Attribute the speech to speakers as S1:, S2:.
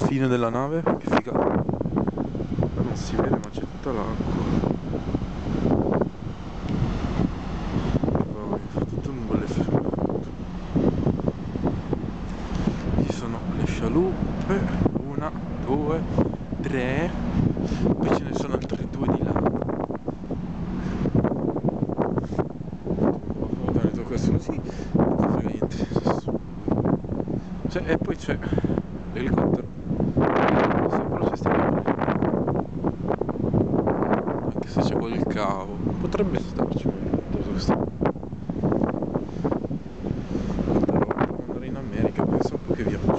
S1: fine della nave, che figa. Non si vede ma c'è tutta l'acqua. Poi fa tutto un bel effetto. Ci sono le scialuppe, una, due, tre, poi ce ne sono altre due di là. Guarda, ne tocca solo così, non frega niente. E poi c'è l'elicottero. Sembra ci stiamo, anche se c'è quel cavo. Potrebbe starci dove sta. Però devo andare in America, penso un po' che via.